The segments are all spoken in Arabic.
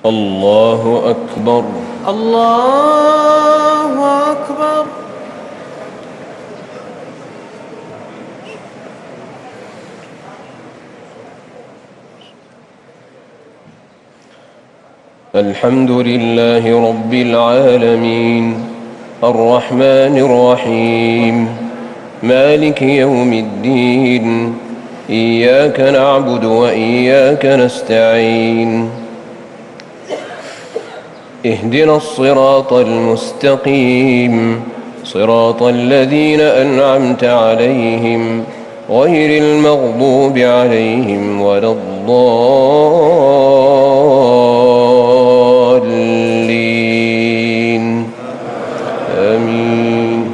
الله أكبر. الله أكبر. الحمد لله رب العالمين الرحمن الرحيم مالك يوم الدين إياك نعبد وإياك نستعين اهدنا الصراط المستقيم صراط الذين أنعمت عليهم غير المغضوب عليهم ولا الضالين آمين.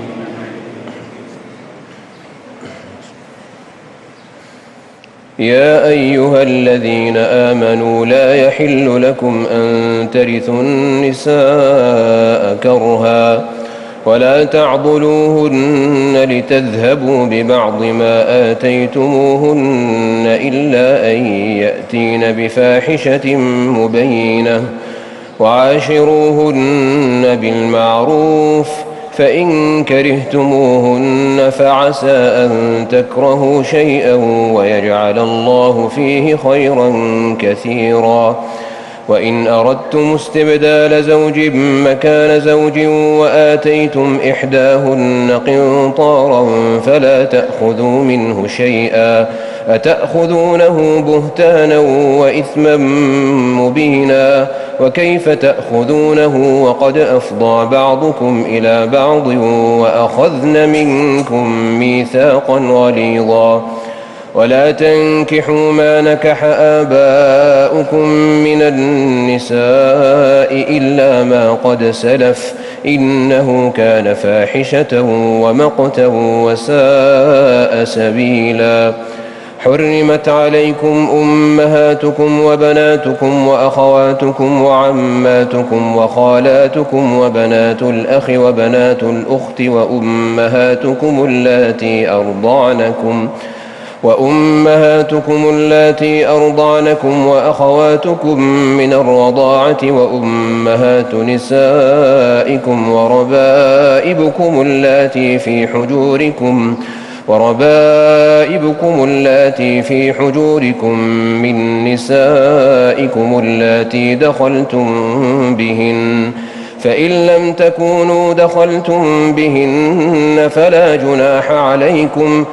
يا أيها الذين آمنوا لا يحل لكم أن ترثوا النساء كرها ولا تعضلوهن لتذهبوا ببعض ما آتيتموهن إلا أن يأتين بفاحشة مبينة وعاشروهن بالمعروف فإن كرهتموهن فعسى أن تكرهوا شيئا ويجعل الله فيه خيرا كثيرا. وإن أردتم استبدال زوج مكان زوج وآتيتم إحداهن قنطارا فلا تأخذوا منه شيئا أتأخذونه بهتانا وإثما مبينا وكيف تأخذونه وقد أفضى بعضكم إلى بعض وأخذن منكم ميثاقا غليظا. ولا تنكحوا ما نكح آباؤكم من النساء إلا ما قد سلف إنه كان فاحشة ومقتا وساء سبيلا. حرمت عليكم أمهاتكم وبناتكم وأخواتكم وعماتكم وخالاتكم وبنات الأخ وبنات الأخت وأمهاتكم اللاتي أرضعنكم وأخواتكم من الرضاعة وأمهات نسائكم وربائبكم اللاتي في حجوركم من نسائكم اللاتي دخلتم بهن فإن لم تكونوا دخلتم بهن فلا جناح عليكم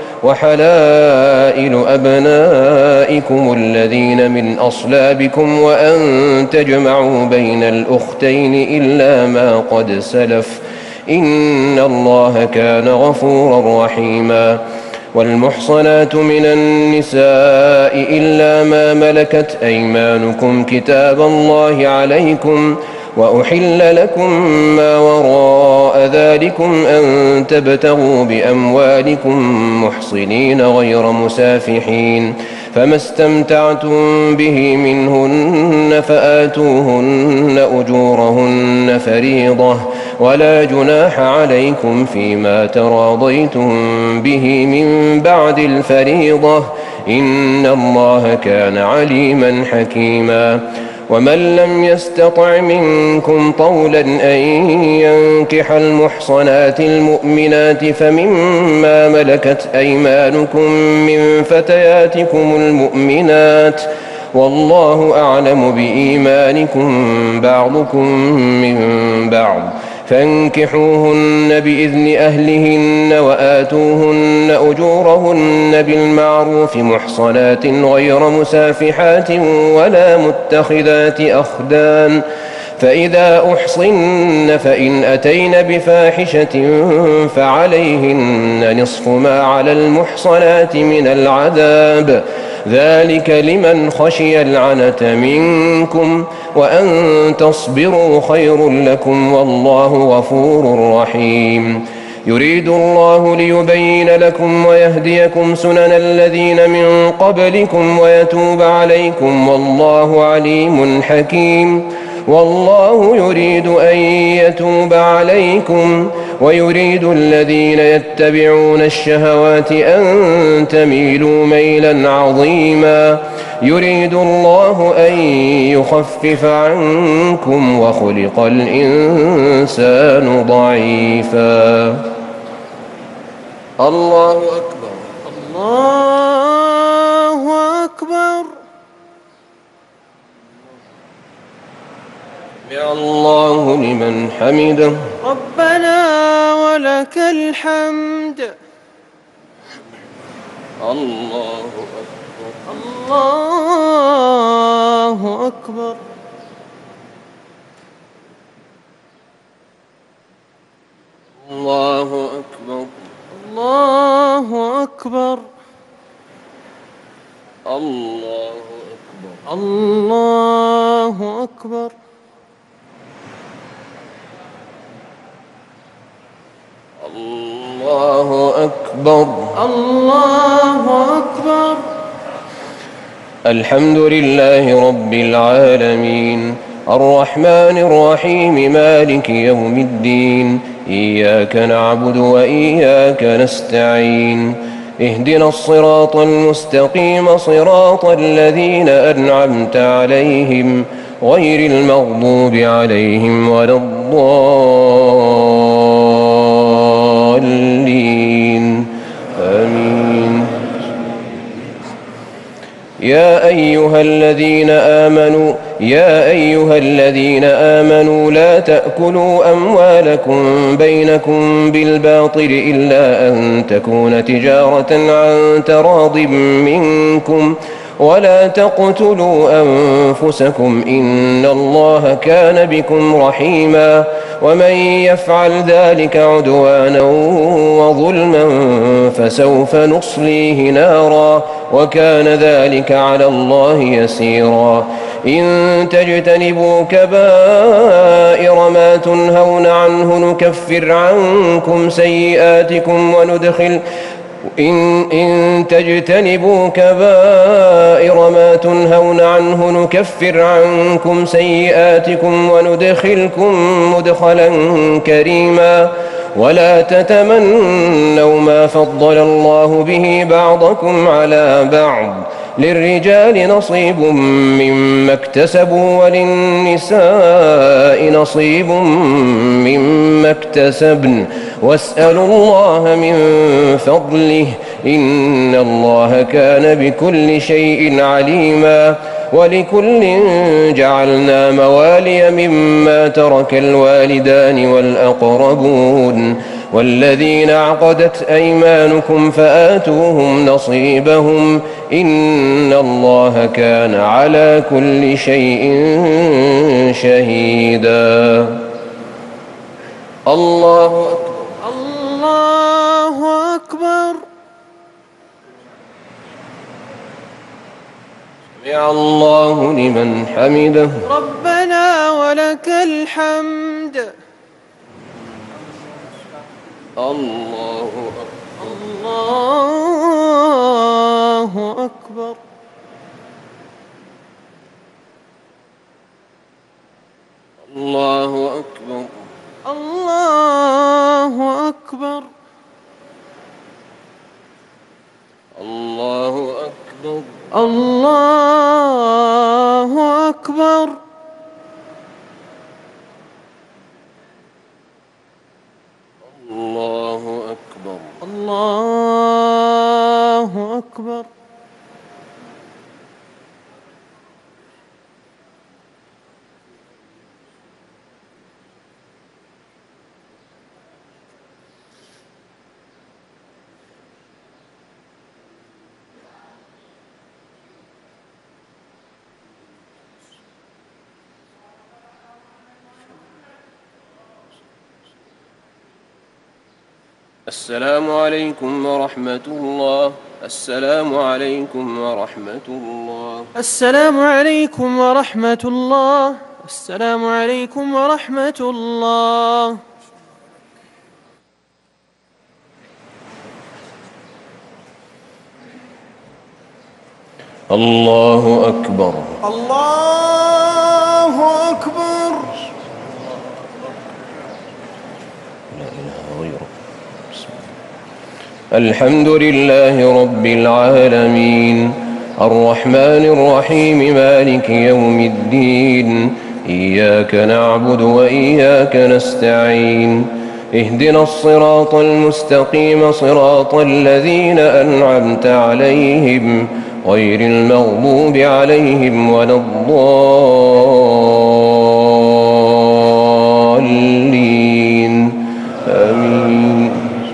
وحلائل أبنائكم الذين من أصلابكم وأن تجمعوا بين الأختين إلا ما قد سلف إن الله كان غفورا رحيما. والمحصنات من النساء إلا ما ملكت أيمانكم كتاب الله عليكم وأحل لكم ما وراء ذلكم أن تبتغوا بأموالكم محصنين غير مسافحين فما استمتعتم به منهن فآتوهن أجورهن فريضة ولا جناح عليكم فيما تراضيتم به من بعد الفريضة إن الله كان عليما حكيما. ومن لم يستطع منكم طولا أن ينكح المحصنات المؤمنات فمما ملكت أيمانكم من فتياتكم المؤمنات والله أعلم بإيمانكم بعضكم من بعض فانكحوهن بإذن أهلهن وآتوهن أجورهن بالمعروف محصنات غير مسافحات ولا متخذات أخدان فإذا أحصن فإن أتين بفاحشة فعليهن نصف ما على المحصنات من العذاب ذلك لمن خشي العنة منكم وأن تصبروا خير لكم والله غفور رحيم. يريد الله ليبين لكم ويهديكم سنن الذين من قبلكم ويتوب عليكم والله عليم حكيم. والله يريد أن يتوب عليكم ويريد الذين يتبعون الشهوات أن تميلوا ميلا عظيما يريد الله أن يخفف عنكم وخلق الإنسان ضعيفا. الله أكبر. الله أكبر. سمع الله لمن حمده. ربنا ولك الحمد. الله أكبر. الله أكبر. الله أكبر. الله أكبر. الله أكبر. الله أكبر. الله أكبر. الله أكبر. الحمد لله رب العالمين الرحمن الرحيم مالك يوم الدين إياك نعبد وإياك نستعين اهدنا الصراط المستقيم صراط الذين أنعمت عليهم غير المغضوب عليهم ولا الضالين آمين. يا أيها الذين آمنوا لا تأكلوا أموالكم بينكم بالباطل إلا أن تكون تجارة عن تراض منكم ولا تقتلوا أنفسكم إن الله كان بكم رحيما ومن يفعل ذلك عدوانا وظلما فسوف نصليه نارا وكان ذلك على الله يسيرا. إن تجتنبوا كبائر ما تنهون عنه نكفر عنكم سيئاتكم إن تجتنبوا كبائر ما تنهون عنه نكفر عنكم سيئاتكم وندخلكم مدخلا كريما. ولا تتمنوا ما فضل الله به بعضكم على بعض للرجال نصيب مما اكتسبوا وللنساء نصيب مما اكتسبن واسألوا الله من فضله إن الله كان بكل شيء عليما. ولكل جعلنا موالي مما ترك الوالدان والأقربون والذين عقدت أيمانكم فآتوهم نصيبهم إن الله كان على كل شيء شهيدا. الله أكبر. الله أكبر. سمع الله لمن حمده. ربنا ولك الحمد. الله أكبر. الله أكبر. الله أكبر. الله أكبر. الله أكبر. الله أكبر. الله أكبر. الله أكبر. السلام عليكم ورحمة الله. السلام عليكم ورحمة الله. السلام عليكم ورحمة الله. السلام عليكم ورحمة الله. الله أكبر. الله أكبر. لا إله غيره. الحمد لله رب العالمين الرحمن الرحيم مالك يوم الدين إياك نعبد وإياك نستعين اهدنا الصراط المستقيم صراط الذين أنعمت عليهم غير المغضوب عليهم ولا الضالين آمين.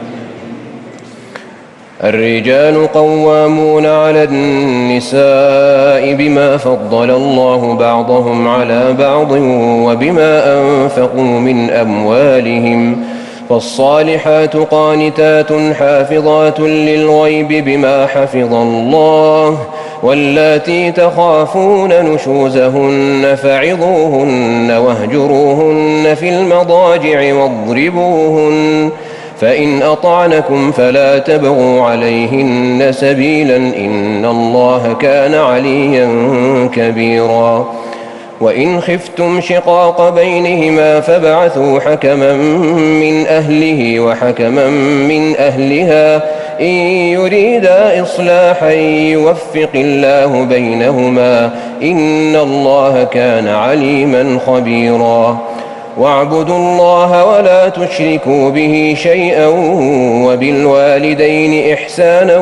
الرجال قوامون على النساء بما فضل الله بعضهم على بعض وبما أنفقوا من أموالهم فالصالحات قانتات حافظات للغيب بما حفظ الله واللاتي تخافون نشوزهن فعظوهن واهجروهن في المضاجع واضربوهن فإن أطعنكم فلا تبغوا عليهن سبيلا إن الله كان عليا كبيرا وإن خفتم شقاق بينهما فابعثوا حكما من أهله وحكما من أهلها إن يريدا إصلاحا يوفق الله بينهما إن الله كان عليما خبيرا واعبدوا الله ولا تشركوا به شيئا وبالوالدين إحسانا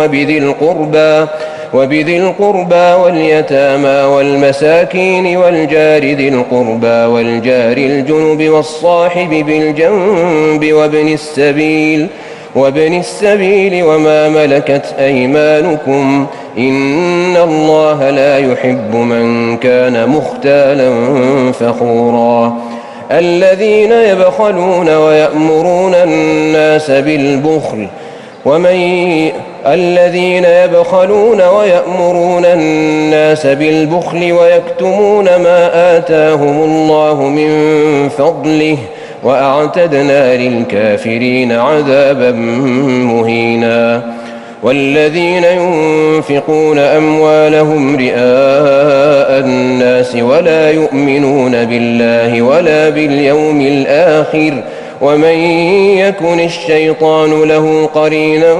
وبذي القربى واليتامى والمساكين والجار ذي القربى والجار الجنب والصاحب بالجنب وابن السبيل وما ملكت أيمانكم إن الله لا يحب من كان مختالا فخورا الذين يبخلون ويأمرون الناس بالبخل ويكتمون ما آتاهم الله من فضله وأعتدنا للكافرين عذابا مهينا والذين ينفقون أموالهم رئاء الناس ولا يؤمنون بالله ولا باليوم الآخر ومن يكن الشيطان له قرينا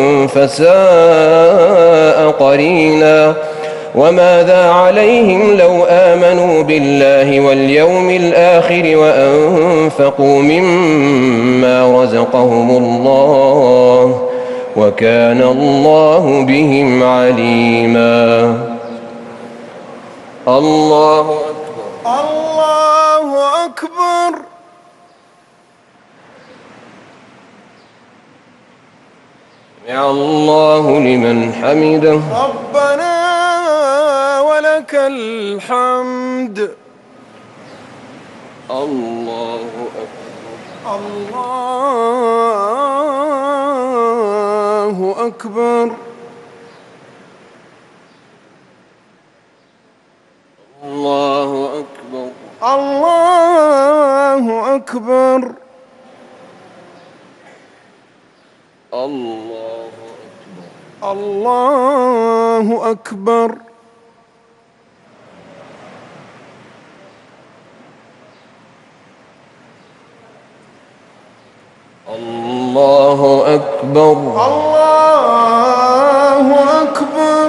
فساء قرينا وماذا عليهم لو آمنوا بالله واليوم الآخر وأنفقوا مما رزقهم الله وكان الله بهم عليما. الله أكبر. الله أكبر. سمع الله لمن حمده. ربنا ولك الحمد. الله أكبر. الله أكبر. الله أكبر. الله أكبر. الله أكبر. الله أكبر. الله أكبر. الله أكبر.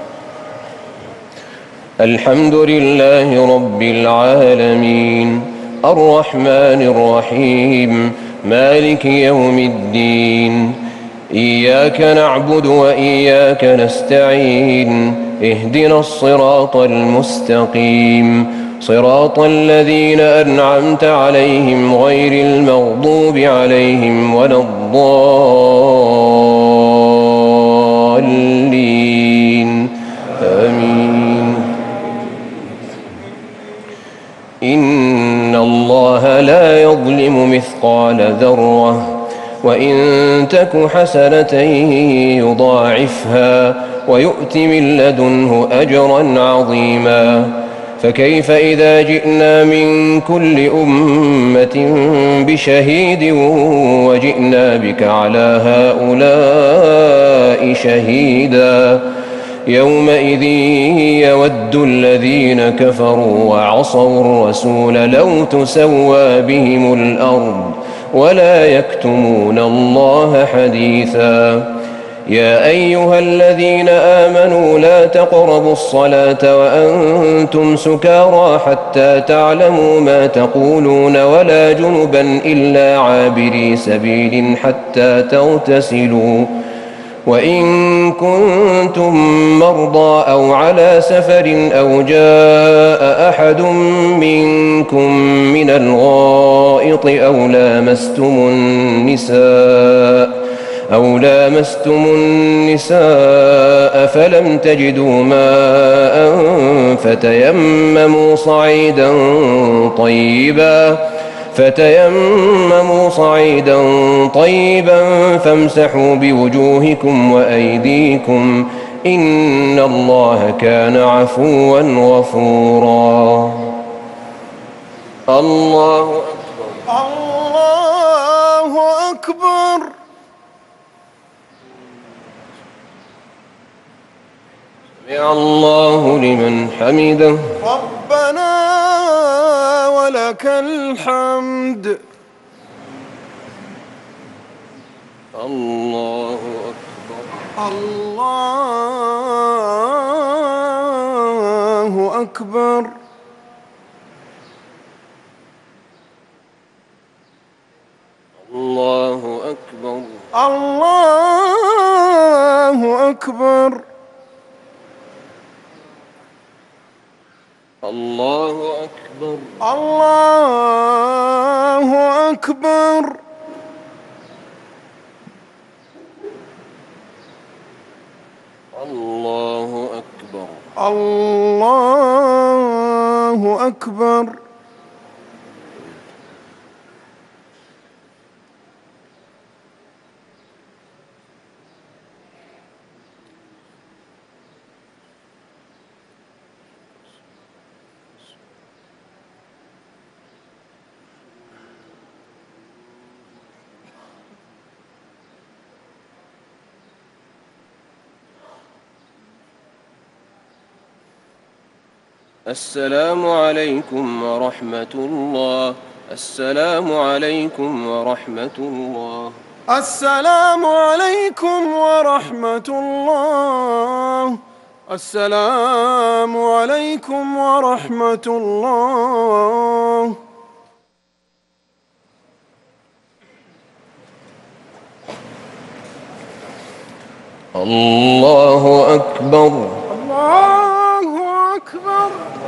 الحمد لله رب العالمين الرحمن الرحيم مالك يوم الدين إياك نعبد وإياك نستعين اهدنا الصراط المستقيم صراط الذين أنعمت عليهم غير المغضوب عليهم ولا الضالين آمين. إن الله لا يظلم مثقال ذرة وإن تك حسنة يضاعفها ويؤت من لدنه أجرا عظيما فكيف إذا جئنا من كل أمة بشهيد وجئنا بك على هؤلاء شهيدا يومئذ يود الذين كفروا وعصوا الرسول لو تسوى بهم الأرض ولا يكتمون الله حديثا يا أيها الذين آمنوا لا تقربوا الصلاة وأنتم سكارى حتى تعلموا ما تقولون ولا جنبا إلا عابري سبيل حتى تغتسلوا وإن كنتم مرضى أو على سفر أو جاء أحد منكم من الغائط أو لامستم النساء فلم تجدوا ماء فتيمموا صعيدا طيبا فامسحوا بوجوهكم وأيديكم إن الله كان عفوا غفورا. الله أكبر. الله أكبر. سمع الله لمن حمده. ربنا ولك الحمد. الله أكبر. الله أكبر. الله أكبر. الله أكبر. الله أكبر. الله أكبر. الله أكبر. الله أكبر. السلام عليكم ورحمة الله. السلام عليكم ورحمة الله. السلام عليكم ورحمة الله. السلام عليكم ورحمة الله. الله أكبر. الله أكبر.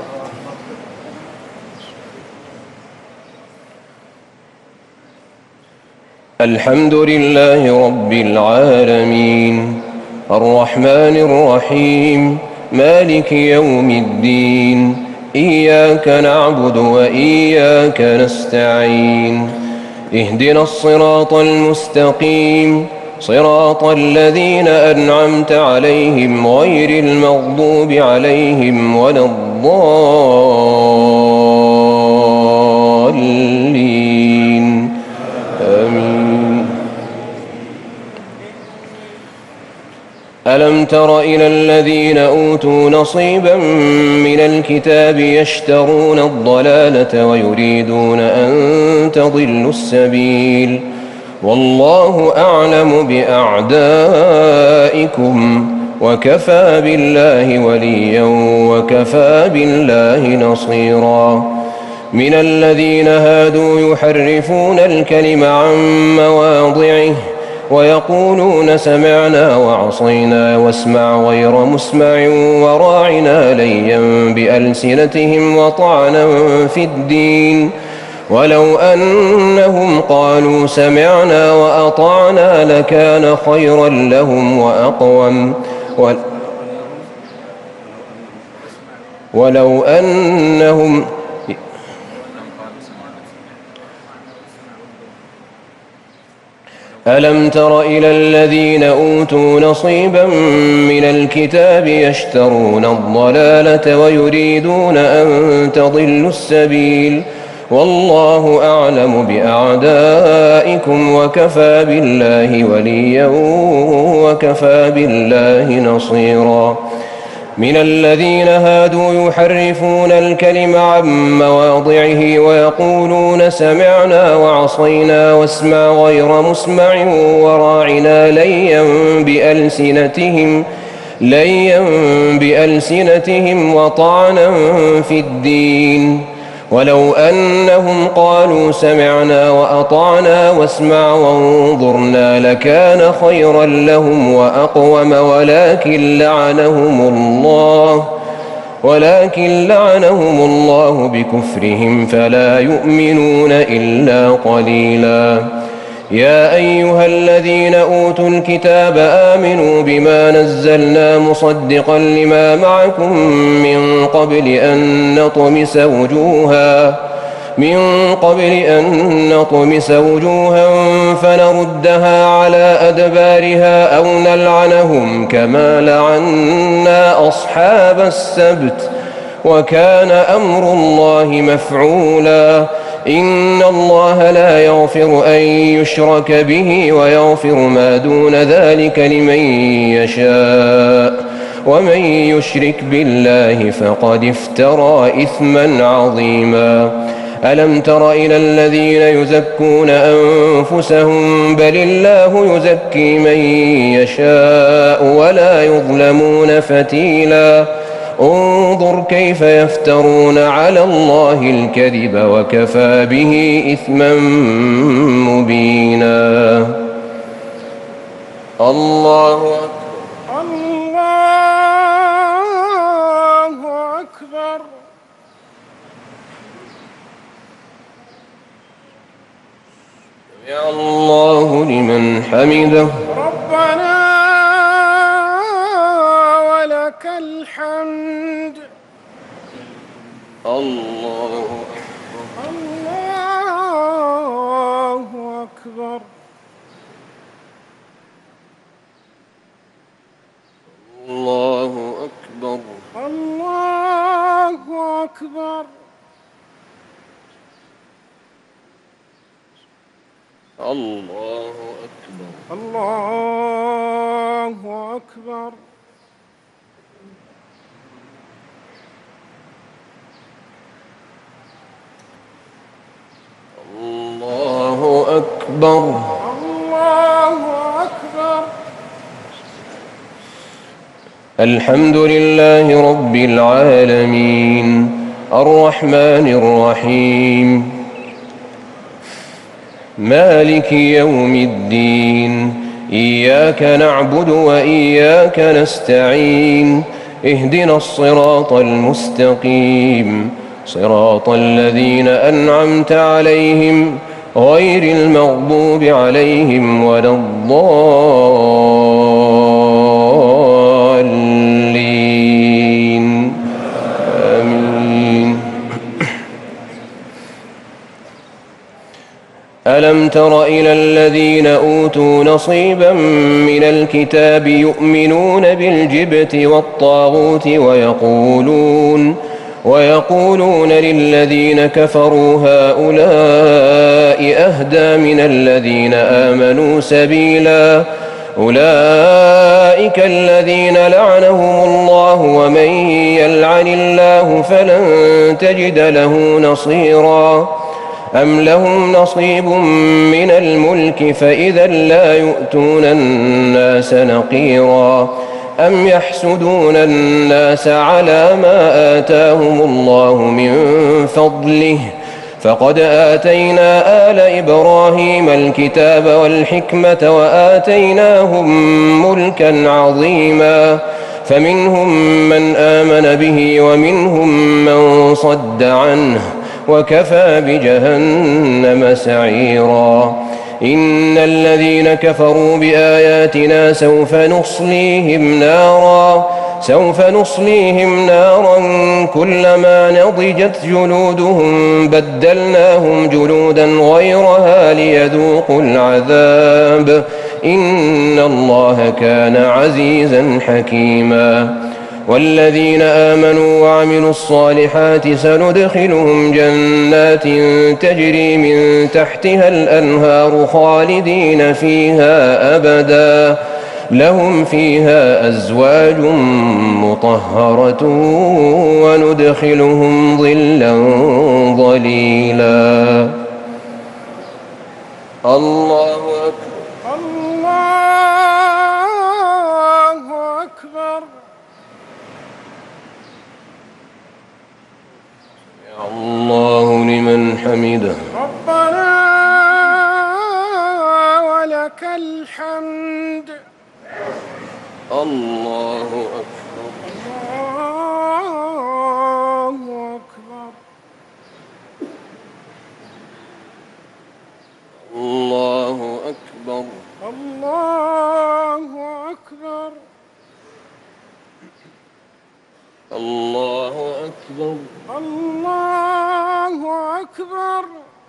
الحمد لله رب العالمين الرحمن الرحيم مالك يوم الدين إياك نعبد وإياك نستعين اهدنا الصراط المستقيم صراط الذين أنعمت عليهم غير المغضوب عليهم ولا الضالين آمين. ألم تر إلى الذين أوتوا نصيبا من الكتاب يشترون الضلالة ويريدون أن تضلوا السبيل والله أعلم بأعدائكم وكفى بالله وليا وكفى بالله نصيرا. من الذين هادوا يحرفون الكلم عن مواضعه ويقولون سمعنا وعصينا واسمع غير مسمع وراعنا ليا بألسنتهم وطعنا في الدين ولو أنهم قالوا سمعنا وأطعنا لكان خيرا لهم وأقوم ولو أنهم ألم تر إلى الذين أوتوا نصيبا من الكتاب يشترون الضلالة ويريدون أن تضلوا السبيل والله أعلم بأعدائكم وكفى بالله وليا وكفى بالله نصيرا. من الذين هادوا يحرفون الكلم عن مواضعه ويقولون سمعنا وعصينا واسمع غير مسمع وراعنا ليا بألسنتهم وطعنا في الدين. ولو أنهم قالوا سمعنا وأطعنا واسمع وانظرنا لكان خيرا لهم وأقوم ولكن لعنهم الله بكفرهم فلا يؤمنون إلا قليلا. يا أيها الذين أوتوا الكتاب آمنوا بما نزلنا مصدقا لما معكم من قبل أن نطمس وجوها فنردها على أدبارها أو نلعنهم كما لعنا أصحاب السبت وكان أمر الله مفعولا. إن الله لا يغفر أن يشرك به ويغفر ما دون ذلك لمن يشاء ومن يشرك بالله فقد افترى إثما عظيما. ألم تر إلى الذين يزكون أنفسهم بل الله يزكي من يشاء ولا يظلمون فتيلا. انظر كيف يفترون على الله الكذب وكفى به إثما مبينا. الله أكبر. الله أكبر. سمع الله لمن حمده. ربنا ولك الحمد. الله أكبر. الله أكبر. الله أكبر. الله أكبر. الله أكبر. الله أكبر. الله أكبر. الحمد لله رب العالمين الرحمن الرحيم مالك يوم الدين إياك نعبد وإياك نستعين اهدنا الصراط المستقيم صراط الذين أنعمت عليهم غير المغضوب عليهم ولا الضالين آمين. ألم تر إلى الذين أوتوا نصيبا من الكتاب يؤمنون بالجبت والطاغوت ويقولون للذين كفروا هؤلاء أهدى من الذين آمنوا سبيلا. أولئك الذين لعنهم الله ومن يلعن الله فلن تجد له نصيرا. أم لهم نصيب من الملك فإذا لا يؤتون الناس نقيرا. أم يحسدون الناس على ما آتاهم الله من فضله فقد آتينا آل إبراهيم الكتاب والحكمة وآتيناهم ملكا عظيما فمنهم من آمن به ومنهم من صد عنه وكفى بجهنم سعيرا. إن الذين كفروا بآياتنا سوف نصليهم نارا كلما نضجت جلودهم بدلناهم جلودا غيرها ليذوقوا العذاب إن الله كان عزيزا حكيما. والذين آمنوا وعملوا الصالحات سندخلهم جنات تجري من تحتها الأنهار خالدين فيها أبدا لهم فيها أزواج مطهرة وندخلهم ظلا ظليلا. الله أكبر. الله أكبر. الله لمن حمده. ربنا ولك الحمد. الله أكبر. الله أكبر. الله أكبر. الله أكبر. الله أكبر. الله أكبر.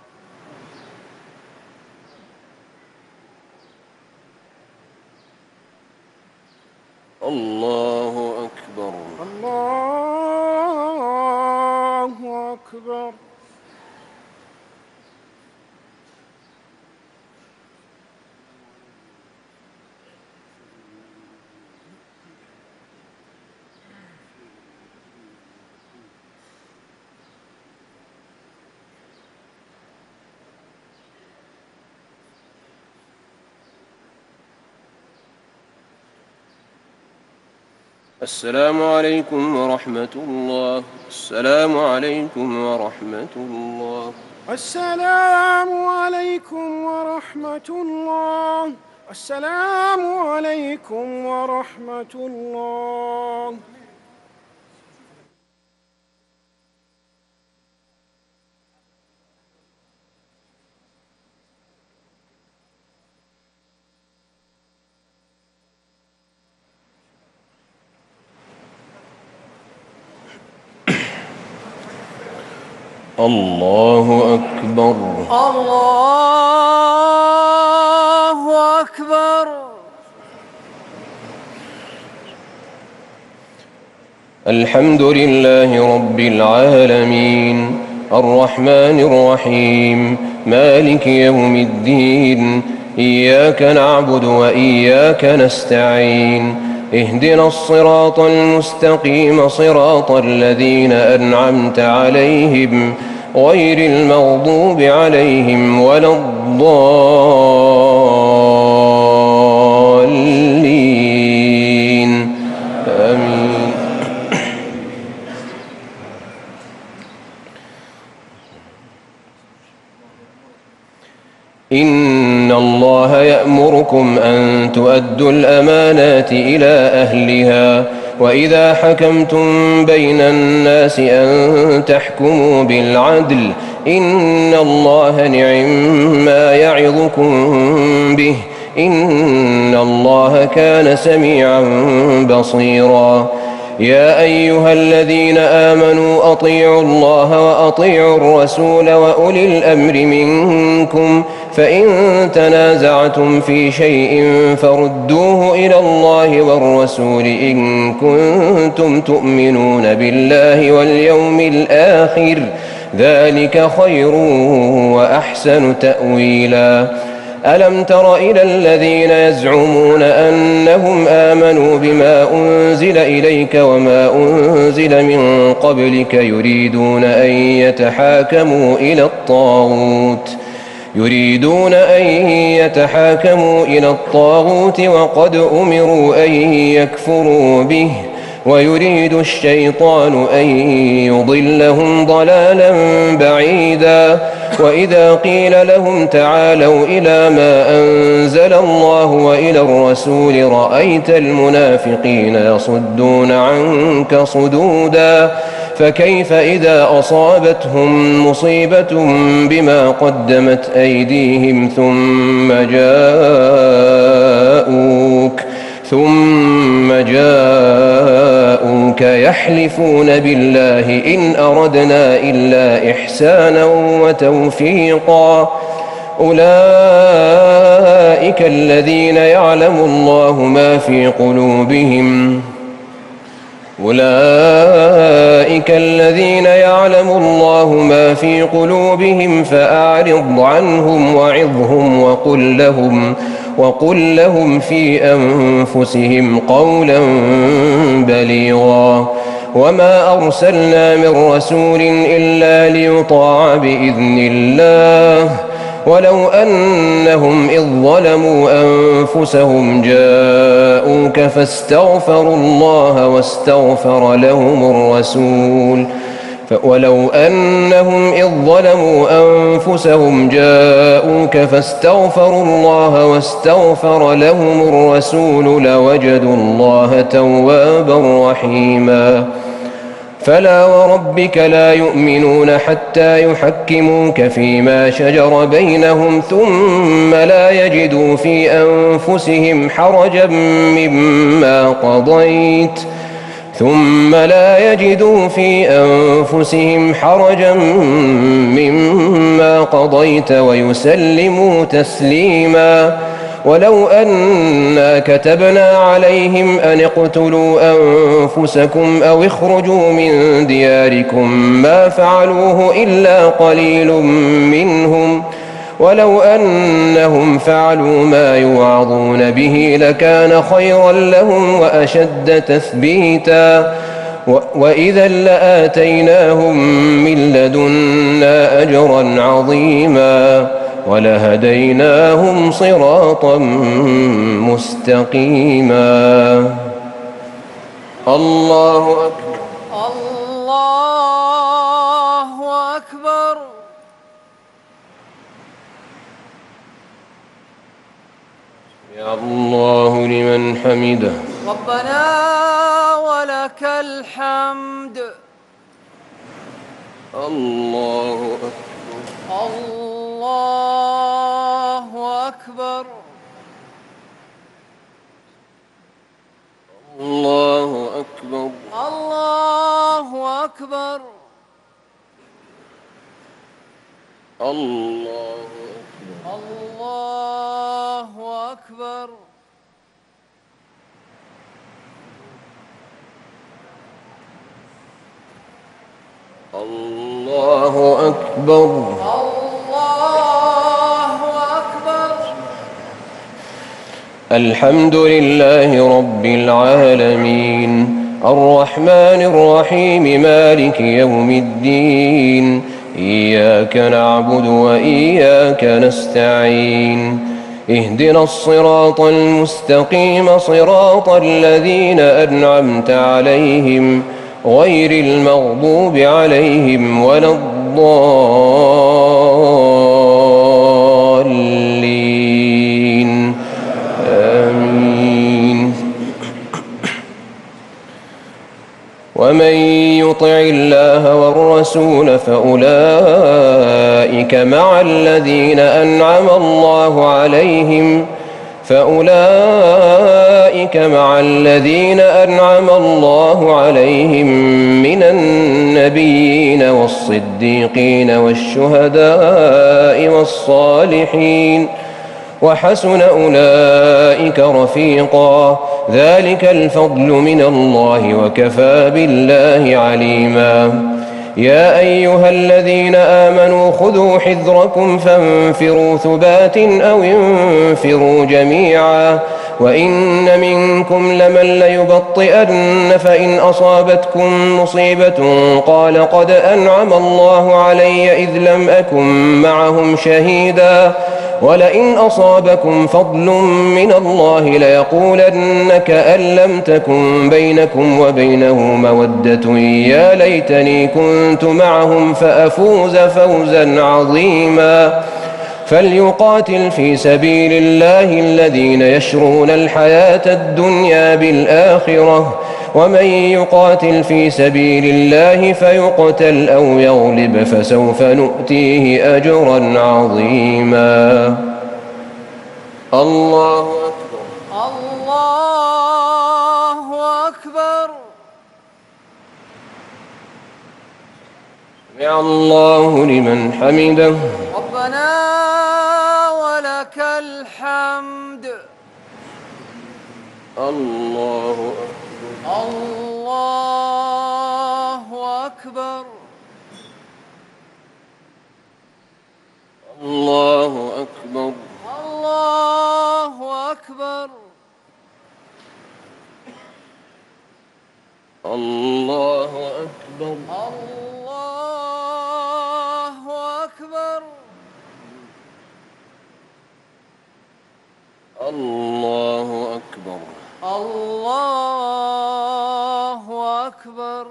الله أكبر. الله أكبر. السلام عليكم ورحمة الله. السلام عليكم ورحمة الله. السلام عليكم ورحمة الله. السلام عليكم ورحمة الله. الله أكبر. الله أكبر. الحمد لله رب العالمين الرحمن الرحيم مالك يوم الدين إياك نعبد وإياك نستعين اهدنا الصراط المستقيم صراط الذين أنعمت عليهم غير المغضوب عليهم ولا الضالين آمين. إن الله يأمركم أن تؤدوا الأمانات إلى أهلها وإذا حكمتم بين الناس أن تحكموا بالعدل إن الله نعم يعظكم به إن الله كان سميعا بصيرا. يا أيها الذين آمنوا أطيعوا الله وأطيعوا الرسول وأولي الأمر منكم فإن تنازعتم في شيء فردوه إلى الله والرسول إن كنتم تؤمنون بالله واليوم الآخر ذلك خير وأحسن تأويلا. ألم تر إلى الذين يزعمون أنهم آمنوا بما أنزل إليك وما أنزل من قبلك يريدون أن يتحاكموا إلى الطاغوت وقد أمروا أن يكفروا به ويريد الشيطان أن يضلهم ضلالا بعيدا. وإذا قيل لهم تعالوا إلى ما أنزل الله وإلى الرسول رأيت المنافقين يصدون عنك صدودا. فكيف إذا أصابتهم مصيبة بما قدمت أيديهم ثم جاءوك يحلفون بالله إن أردنا إلا إحسانا وتوفيقا. أولئك الذين يعلم الله ما في قلوبهم فأعرض عنهم وعظهم وقل لهم في أنفسهم قولا بليغا وما أرسلنا من رسول إلا ليطاع بإذن الله ولو أنهم إذ ظلموا أنفسهم جاءوك فاستغفروا الله واستغفر لهم الرسول ولو أنهم إذ ظلموا أنفسهم جاءوك فاستغفروا الله واستغفر لهم الرسول لوجدوا الله توابا رحيما فلا وربك لا يؤمنون حتى يحكموك فيما شجر بينهم ثم لا يجدوا في أنفسهم حرجا مما قضيت ويسلموا تسليما ولو أنا كتبنا عليهم أن اقتلوا أنفسكم أو اخرجوا من دياركم ما فعلوه إلا قليل منهم ولو أنهم فعلوا ما يوعظون به لكان خيرا لهم وأشد تثبيتا وإذا لآتيناهم من لدنا أجرا عظيما ولهديناهم صراطا مستقيما. الله أكبر. الله أكبر. يا الله لمن حمده. ربنا ولك الحمد. الله أكبر. الله أكبر. الله أكبر. الله أكبر. الله أكبر. الله أكبر. الله أكبر. الحمد لله رب العالمين الرحمن الرحيم مالك يوم الدين إياك نعبد وإياك نستعين اهدنا الصراط المستقيم صراط الذين أنعمت عليهم غير المغضوب عليهم ولا الضالين آمين. ومن يطع الله والرسول فأولئك مع الذين أنعم الله عليهم من النبيين والصديقين والشهداء والصالحين وحسن أولئك رفيقا ذلك الفضل من الله وكفى بالله عليما. يا أيها الذين آمنوا خذوا حذركم فانفروا ثبات أو انفروا جميعا وإن منكم لمن ليبطئن فإن أصابتكم مصيبة قال قد أنعم الله علي إذ لم أكن معهم شهيدا ولئن أصابكم فضل من الله ليقولن كأن لم تكن بينكم وبينه مودة يا ليتني كنت معهم فأفوز فوزا عظيما. فليقاتل في سبيل الله الذين يشرون الحياة الدنيا بالآخرة ومن يقاتل في سبيل الله فيقتل أو يغلب فسوف نؤتيه أجرا عظيما. الله أكبر. الله أكبر. سمع الله لمن حمده. ربنا ولك الحمد. الله أكبر. الله أكبر. الله أكبر. الله أكبر الله أكبر الله أكبر الله أكبر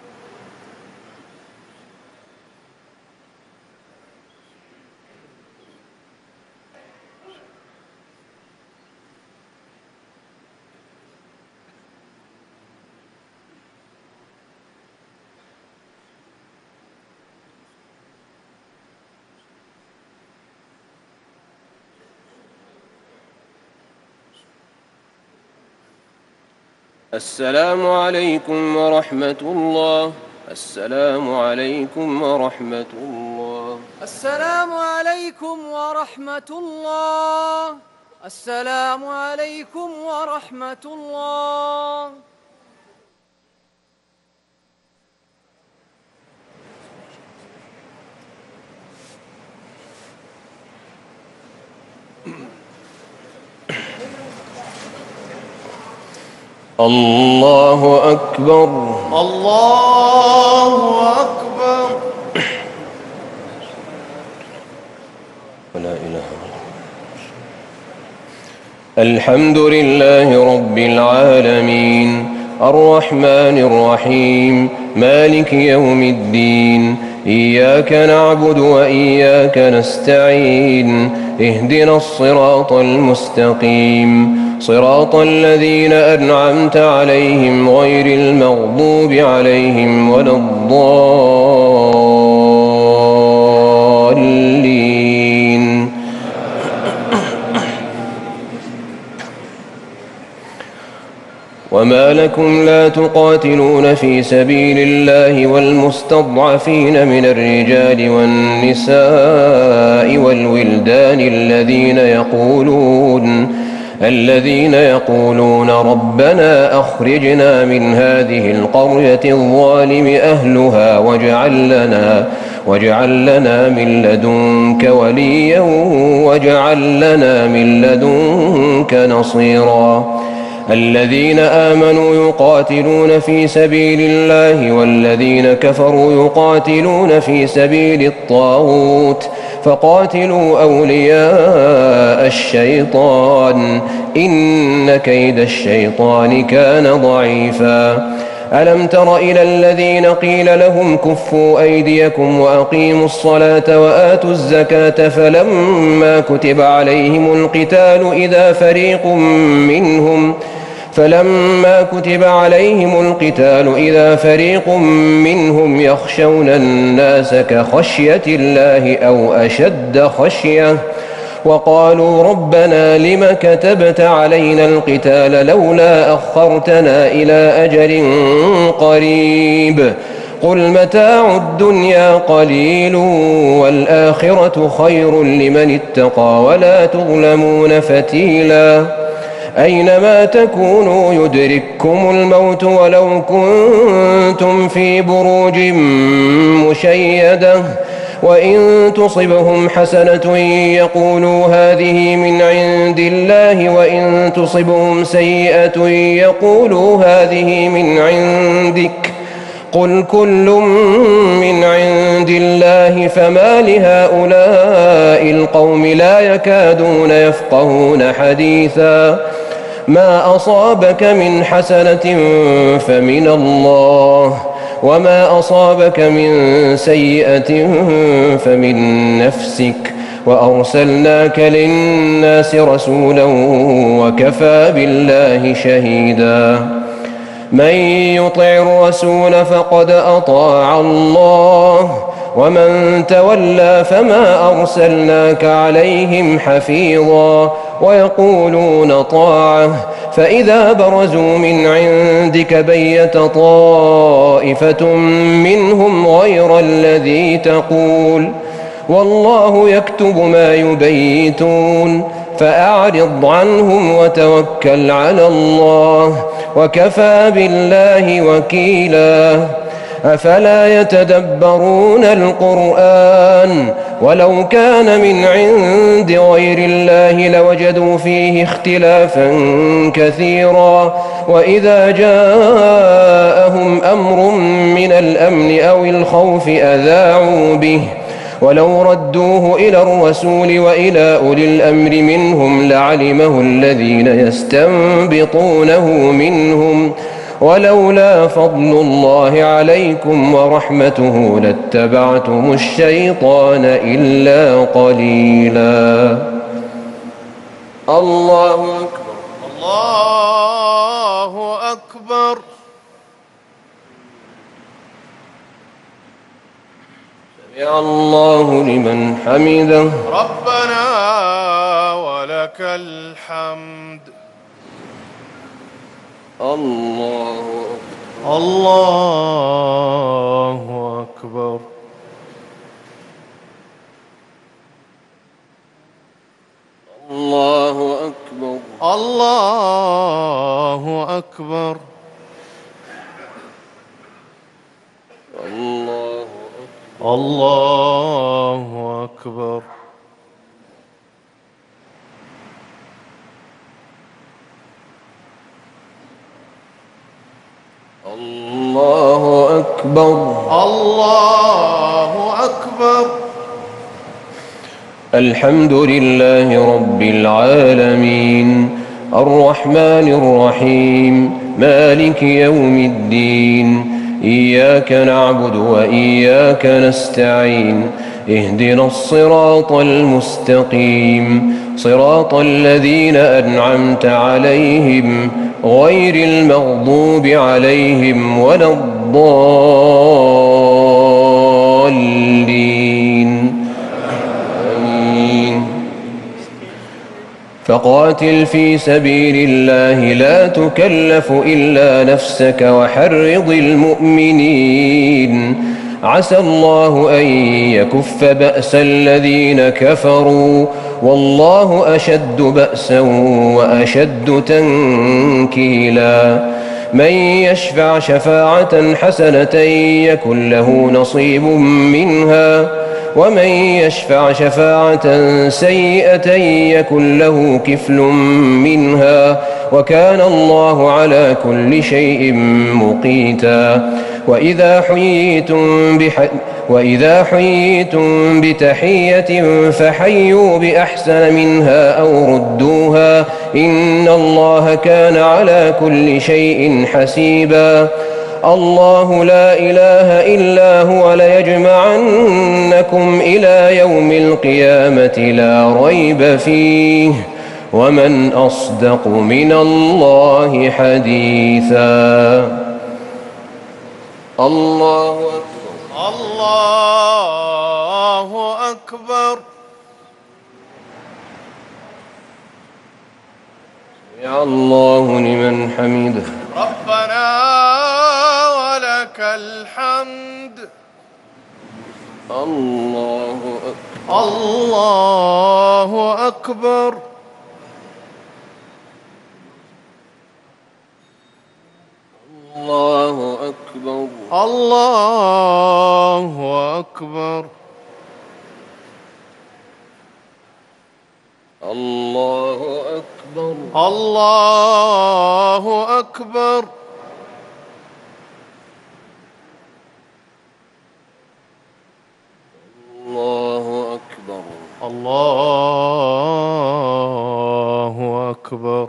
السلام عليكم ورحمة الله. السلام عليكم ورحمة الله. السلام عليكم ورحمة الله. السلام عليكم ورحمة الله. الله أكبر الله أكبر ولا إله إلا الله. الحمد لله رب العالمين الرحمن الرحيم مالك يوم الدين إياك نعبد وإياك نستعين اهدنا الصراط المستقيم صراط الذين أنعمت عليهم غير المغضوب عليهم ولا الضالين. وما لكم لا تقاتلون في سبيل الله والمستضعفين من الرجال والنساء والولدان الذين يقولون ربنا أخرجنا من هذه القرية الظالم أهلها واجعل لنا من لدنك وليا واجعل لنا من لدنك نصيرا. الذين آمنوا يقاتلون في سبيل الله والذين كفروا يقاتلون في سبيل الطاغوت فقاتلوا أولياء الشيطان إن كيد الشيطان كان ضعيفا. ألم تر إلى الذين قيل لهم كفوا أيديكم وأقيموا الصلاة وآتوا الزكاة فلما كتب عليهم القتال إذا فريق منهم يخشون الناس كخشية الله أو أشد خشية وقالوا ربنا لم كتبت علينا القتال لولا أخرتنا إلى أجل قريب قل متاع الدنيا قليل والآخرة خير لمن اتقى ولا تظلمون فتيلا. أينما تكونوا يدرككم الموت ولو كنتم في بروج مشيدة وإن تصبهم حسنة يقولوا هذه من عند الله وإن تصبهم سيئة يقولوا هذه من عندك قل كل من عند الله فما لهؤلاء القوم لا يكادون يفقهون حديثا. ما أصابك من حسنة فمن الله وما أصابك من سيئة فمن نفسك وأرسلناك للناس رسولا وكفى بالله شهيدا. من يطع الرسول فقد أطاع الله ومن تولى فما أرسلناك عليهم حفيظا ويقولون طاعة فإذا برزوا من عندك بيت طائفة منهم غير الذي تقول والله يكتب ما يبيتون فأعرض عنهم وتوكل على الله وكفى بالله وكيلا. أفلا يتدبرون القرآن ولو كان من عند غير الله لوجدوا فيه اختلافا كثيرا. وإذا جاءهم أمر من الأمن أو الخوف أذاعوا به، ولو ردوه إلى الرسول وإلى أولي الأمر منهم لعلمه الذين يستنبطونه منهم، ولولا فضل الله عليكم ورحمته لاتبعتم الشيطان إلا قليلا. الله أكبر. الله أكبر. سمع الله لمن حمده. ربنا ولك الحمد. الله أكبر. الله أكبر. الله أكبر. الله أكبر. الله أكبر. الله أكبر. الله أكبر. الله أكبر. الحمد لله رب العالمين، الرحمن الرحيم، مالك يوم الدين، إياك نعبد وإياك نستعين، اهدنا الصراط المستقيم، صراط الذين أنعمت عليهم غير المغضوب عليهم ولا الضالين. آمين. فقاتل في سبيل الله لا تكلف إلا نفسك وحرض المؤمنين، عسى الله أن يكف بأس الذين كفروا، والله أشد بأسا وأشد تنكيلا. من يشفع شفاعة حسنة يكن له نصيب منها، ومن يشفع شفاعة سيئة يكن له كفل منها، وكان الله على كل شيء مقيتا. وإذا حييتم بتحية فحيوا بأحسن منها أو ردوها، إن الله كان على كل شيء حسيبا. الله لا إله إلا هو ليجمعنكم إلى يوم القيامة لا ريب فيه، ومن أصدق من الله حديثا. الله أكبر. الله أكبر. سمع الله لمن حمده. ربنا ولك الحمد. الله أكبر. الله أكبر. الله أكبر. الله أكبر. الله أكبر. الله أكبر. الله أكبر. الله أكبر.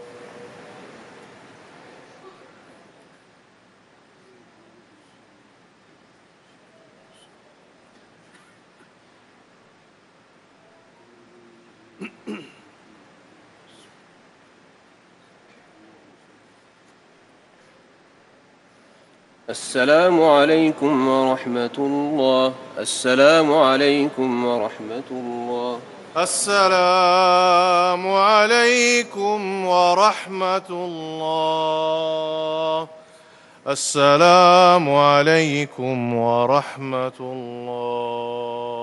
السلام عليكم ورحمة الله. السلام عليكم ورحمة الله. السلام عليكم ورحمة الله. السلام عليكم ورحمة الله.